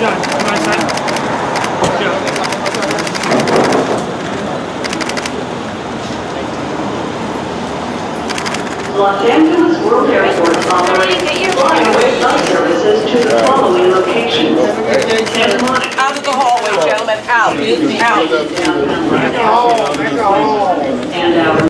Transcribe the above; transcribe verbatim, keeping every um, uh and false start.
John, come on, son. John. Los Angeles World Airport operates flyaway bus services to the following locations. Santa Monica. Out of the hallway, gentlemen. Out. Out. Downtown. And our